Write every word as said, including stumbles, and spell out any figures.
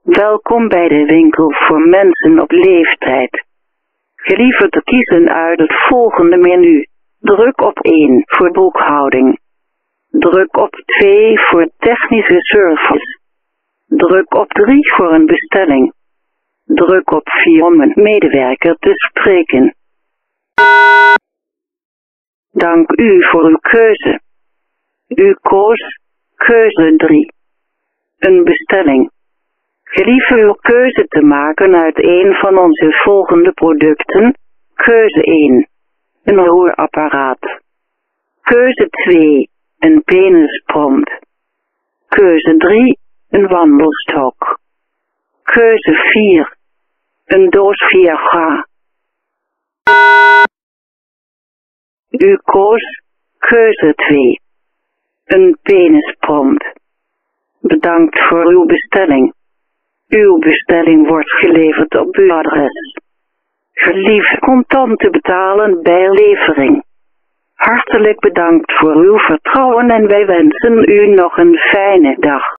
Welkom bij de winkel voor mensen op leeftijd. Gelieve te kiezen uit het volgende menu. Druk op één voor boekhouding. Druk op twee voor technische service. Druk op drie voor een bestelling. Druk op vier om een medewerker te spreken. Dank u voor uw keuze. U koos keuze drie. Een bestelling. Gelieve uw keuze te maken uit een van onze volgende producten. Keuze één. Een hoorapparaat. Keuze twee. Een penispomp. Keuze drie. Een wandelstok. Keuze vier. Een doos Viagra. U koos keuze twee. Een penispomp. Bedankt voor uw bestelling. Uw bestelling wordt geleverd op uw adres. Gelieve contant te betalen bij levering. Hartelijk bedankt voor uw vertrouwen en wij wensen u nog een fijne dag.